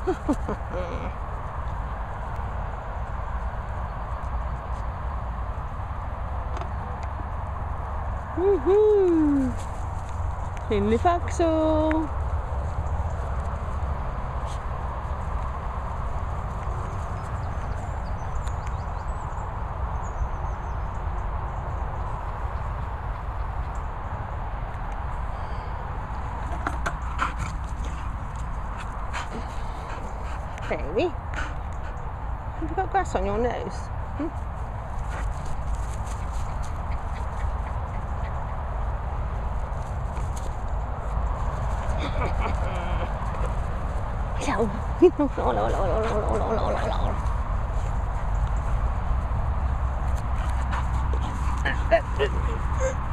Woohoo! Finlay Faxo! Baby, have you got grass on your nose? Hello.